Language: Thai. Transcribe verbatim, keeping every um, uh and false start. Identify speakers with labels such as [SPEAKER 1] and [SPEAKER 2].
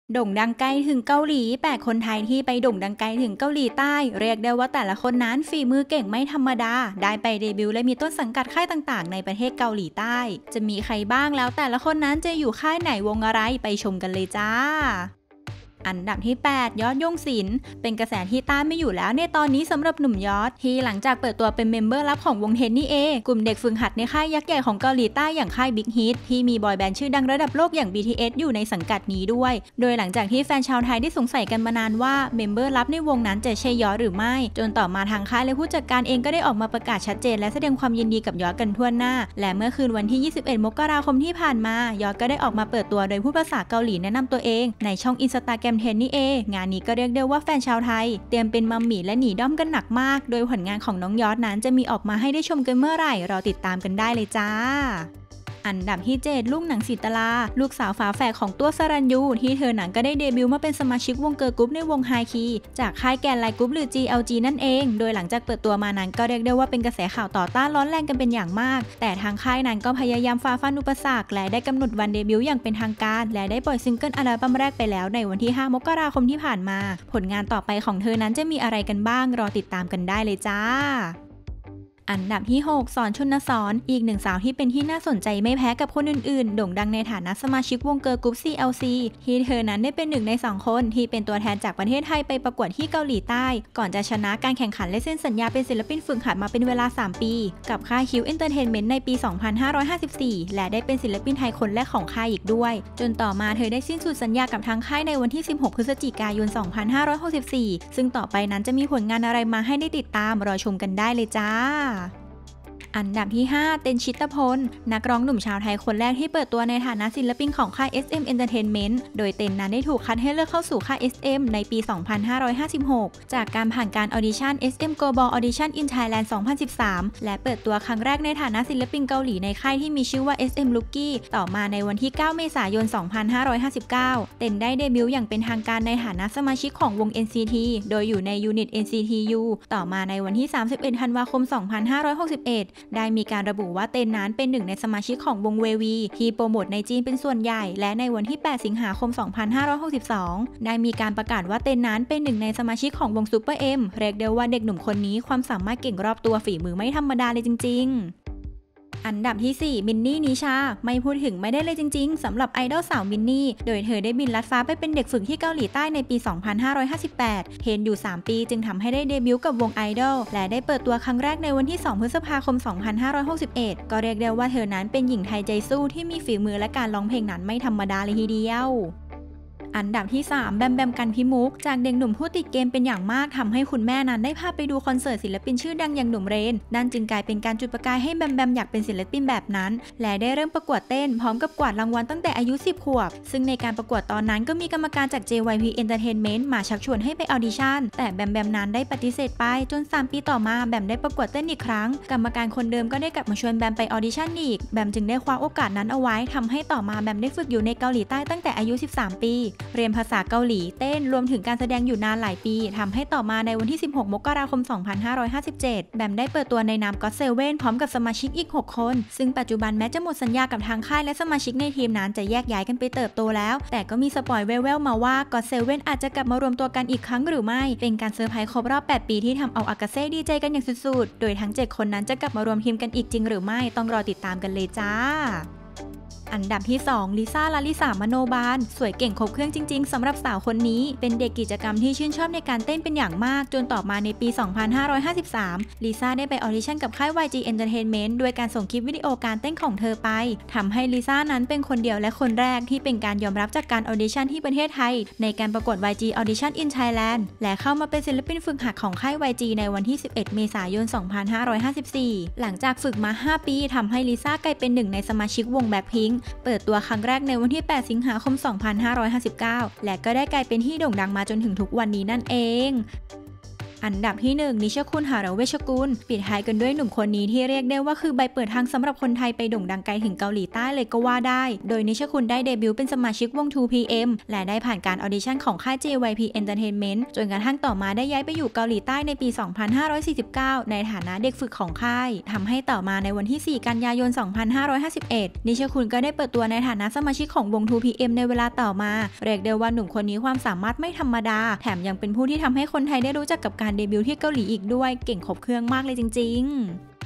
[SPEAKER 1] โด่งดังไกลถึงเกาหลีแปดคนไทยที่ไปโด่งดังไกลถึงเกาหลีใต้เรียกได้ว่าแต่ละคนนั้นฝีมือเก่งไม่ธรรมดาได้ไปเดบิวต์และมีต้นสังกัดค่ายต่างๆในประเทศเกาหลีใต้จะมีใครบ้างแล้วแต่ละคนนั้นจะอยู่ค่ายไหนวงอะไรไปชมกันเลยจ้าอันดับที่แปดยอดยงศิลป์เป็นกระแสที่ต้านไม่อยู่แล้วในตอนนี้สำหรับหนุ่มยอดที่หลังจากเปิดตัวเป็นเมมเบอร์ลับของวงเทนนี่เอกลุ่มเด็กฝึกหัดในค่ายยักษ์ใหญ่ของเกาหลีใต้อย่างค่ายบิ๊กฮิตที่มีบอยแบนด์ชื่อดังระดับโลกอย่าง บี ที เอส อยู่ในสังกัดนี้ด้วยโดยหลังจากที่แฟนชาวไทยได้สงสัยกันมานานว่าเมมเบอร์ลับในวงนั้นจะใช่ยอดหรือไม่จนต่อมาทางค่ายและผู้จัดการเองก็ได้ออกมาประกาศชัดเจนและแสดงความยินดีกับยอดกันทั่วหน้าและเมื่อคืนวันที่ยี่สิบเอ็ดมกราคมที่ผ่านมายอดก็ได้ออกมาเปิดตัวโดยพูดภาษาเกาหลีแนะนำตัวเองในช่องอินสตาแกรมเทนนี่เองานนี้ก็เรียกได้ว่าแฟนชาวไทยเตรียมเป็นมัมหมี่และหนีด้อมกันหนักมากโดยผลงานของน้องยอดนั้นจะมีออกมาให้ได้ชมกันเมื่อไหร่รอติดตามกันได้เลยจ้าอันดับที่เจ็ดลูกหนังศิตลาลูกสาวฝาแฝดของตัวสรัญยูที่เธอหนังก็ได้เดบิวต์มาเป็นสมาชิกวงเกิร์ลกรุ๊ปในวงไฮคีจากค่ายแกนไลน์กรุ๊ปหรือ จี แอล จี นั่นเองโดยหลังจากเปิดตัวมานั้นก็เรียกได้ว่าเป็นกระแสข่าวต่อต้านร้อนแรงกันเป็นอย่างมากแต่ทางค่ายนั้นก็พยายามฝ่าฟันอุปสรรคและได้กำหนดวันเดบิวต์อย่างเป็นทางการและได้ปล่อยซิงเกิลอัลบั้มแรกไปแล้วในวันที่ห้ามกราคมที่ผ่านมาผลงานต่อไปของเธอนั้นจะมีอะไรกันบ้างรอติดตามกันได้เลยจ้าอันดับที่หกสอนชุนสอนอีกหนึ่งสาวที่เป็นที่น่าสนใจไม่แพ้กับคนอื่นๆโด่งดังในฐานะสมาชิกวงเกิร์ลกรุ๊ป ซี แอล ซี ที่เธอนั้นได้เป็นหนึ่งในสองคนที่เป็นตัวแทนจากประเทศไทยไปประกวดที่เกาหลีใต้ก่อนจะชนะการแข่งขันและเซ็นสัญญาเป็นศิลปินฝึกหัดมาเป็นเวลาสามปีกับค่ายคิวเอนเตอร์เทนเมนต์ในปี สองพันห้าร้อยห้าสิบสี่ และได้เป็นศิลปินไทยคนแรกของค่ายอีกด้วยจนต่อมาเธอได้สิ้นสุดสัญญากับทางค่ายในวันที่สิบหกพฤศจิกายน สองพันห้าร้อยหกสิบสี่ ซึ่งต่อไปนั้นจะมีผลงานอะไรมาให้ได้ติดตามรอชมกันได้เลยจ้าอันดับที่ห้าเต็นชิตพลนักร้องหนุ่มชาวไทยคนแรกที่เปิดตัวในฐานะศิลปินของค่าย เอส เอ็ม Entertainment โดยเต็นนั้นได้ถูกคัดให้เลือกเข้าสู่ค่าย เอส เอ็ม ในปี สองพันห้าร้อยห้าสิบหก จากการผ่านการออดิชั่น เอส เอ็ม Global Audition in Thailand สองพันสิบสาม และเปิดตัวครั้งแรกในฐานะศิลปินเกาหลีในค่ายที่มีชื่อว่า เอส เอ็ม Rookie ต่อมาในวันที่ เก้า เมษายน สองพันห้าร้อยห้าสิบเก้า เต็นได้เดบิวต์อย่างเป็นทางการในฐานะสมาชิกของวง เอ็น ซี ที โดยอยู่ในยูนิต เอ็น ซี ที ยู ต่อมาในวันที่ สามสิบเอ็ด ธันวาคม สองพันห้าร้อยหกสิบเอ็ด ได้มีการระบุว่าเต็นนั้นเป็นหนึ่งในสมาชิกของวงเววีที่โปรโมทในจีนเป็นส่วนใหญ่และในวันที่ แปด สิงหาคม สองพันห้าร้อยหกสิบสอง ได้มีการประกาศว่าเต็นนั้นเป็นหนึ่งในสมาชิกของวงซูเปอร์เอ็มเรียกได้ว่าเด็กหนุ่มคนนี้ความสามารถเก่งรอบตัวฝีมือไม่ธรรมดาเลยจริงๆอันดับที่สี่มินนี่นิชาไม่พูดถึงไม่ได้เลยจริงๆสำหรับไอดอลสาวมินนี่โดยเธอได้บินลัดฟ้าไปเป็นเด็กฝึกที่เกาหลีใต้ในปี สองพันห้าร้อยห้าสิบแปดเทรนอยู่สามปีจึงทำให้ได้เดบิวต์กับวงไอดอลและได้เปิดตัวครั้งแรกในวันที่ สอง พฤษภาคม สองพันห้าร้อยหกสิบเอ็ด ก็เรียกได้ว่าเธอนั้นเป็นหญิงไทยใจสู้ที่มีฝีมือและการร้องเพลงนั้นไม่ธรรมดาเลยทีเดียวอันดับที่สามแบมแบมกันพิมุกจากเด็กหนุ่มผู้ติดเกมเป็นอย่างมากทำให้คุณแม่นั้นได้พาไปดูคอนเสิร์ตศิลปินชื่อดังอย่างหนุ่มเรนนั่นจึงกลายเป็นการจุดประกายให้แบมแบมอยากเป็นศิลปินแบบนั้นและได้เริ่มประกวดเต้นพร้อมกับกวาดรางวัลตั้งแต่อายุสิบขวบซึ่งในการประกวดตอนนั้นก็มีกรรมการจาก เจ วาย พี Entertainment มาชักชวนให้ไปออดิชั่นแต่แบมแบมนั้นได้ปฏิเสธไปจนสามปีต่อมาแบมได้ประกวดเต้นอีกครั้งกรรมการคนเดิมก็ได้กลับมาชวนแบมไปออดิชั่นอีกแบมจึงได้คว้าโอกาสนั้นเอาไว้ทำให้ต่อมาแบมได้ฝึกอยู่ในเกาหลีใต้ตั้งแต่อายุสิบสามปีเรียนภาษาเกาหลีเต้นรวมถึงการแสดงอยู่นานหลายปีทำให้ต่อมาในวันที่สิบหกมกราคม สองพันห้าร้อยห้าสิบเจ็ด แบมได้เปิดตัวในนาม ก็อต เซเว่น พร้อมกับสมาชิกอีกหกคนซึ่งปัจจุบันแม้จะหมดสัญญากับทางค่ายและสมาชิกในทีมนั้นจะแยกย้ายกันไปเติบโตแล้วแต่ก็มีสปอยแว่วๆมาว่า ก็อต เซเว่น อาจจะกลับมารวมตัวกันอีกครั้งหรือไม่เป็นการเซอร์ไพรส์ครบรอบแปดปีที่ทำเอาอากาเซ่ดีใจกันอย่างสุดๆโดยทั้งเจ็ดคนนั้นจะกลับมารวมทีมกันอีกจริงหรือไม่ต้องรอติดตามกันเลยจ้าอันดับที่สองลิซ่าลาลิสามโนบาลสวยเก่งครบเครื่องจริงๆสำหรับสาวคนนี้เป็นเด็กกิจกรรมที่ชื่นชอบในการเต้นเป็นอย่างมากจนต่อมาในปี สองพันห้าร้อยห้าสิบสาม ลิซ่าได้ไปออดิชั่นกับค่าย วาย จี Entertainment ด้วยการส่งคลิปวิดีโอการเต้นของเธอไปทำให้ลิซ่านั้นเป็นคนเดียวและคนแรกที่เป็นการยอมรับจากการออดิชั่นที่ประเทศไทยในการประกวด วาย จี Audition in Thailand และเข้ามาเป็นศิลปินฝึกหัดของค่าย วาย จี ในวันที่ สิบเอ็ด เมษายน สองพันห้าร้อยห้าสิบสี่ หลังจากฝึกมาห้าปีทำให้ลิซ่ากลายเป็นหนึ่งในสมาชิกวงแบล็คพิงค์เปิดตัวครั้งแรกในวันที่ แปด สิงหาคม สองพันห้าร้อยห้าสิบเก้า และก็ได้กลายเป็นที่โด่งดังมาจนถึงทุกวันนี้นั่นเองอันดับที่หนึ่งนิชคุณหาระเวชกุลปิดท้ายกันด้วยหนุ่มคนนี้ที่เรียกได้ว่าคือใบเปิดทางสำหรับคนไทยไปโด่งดังไกลถึงเกาหลีใต้เลยก็ว่าได้โดยนิชคุณได้เดบิวต์เป็นสมาชิกวง ทู พี เอ็ม และได้ผ่านการออดิชั่นของค่าย เจ วาย พี Entertainment จนกระทั่งต่อมาได้ย้ายไปอยู่เกาหลีใต้ในปี สองพันห้าร้อยสี่สิบเก้า ในฐานะเด็กฝึกของค่ายทำให้ต่อมาในวันที่ สี่ กันยายน สองพันห้าร้อยห้าสิบเอ็ด นิชคุณก็ได้เปิดตัวในฐานะสมาชิกของวง ทู พี เอ็ม ในเวลาต่อมาเรียกได้ว่าหนุ่มคนนี้ความสามารถไม่ธรรมดาแถมยังเป็นผู้ที่ทำให้คนไทยได้รู้จักกับการเดบิวต์ที่เกาหลีอีกด้วยเก่งครบเครื่องมากเลยจริงๆ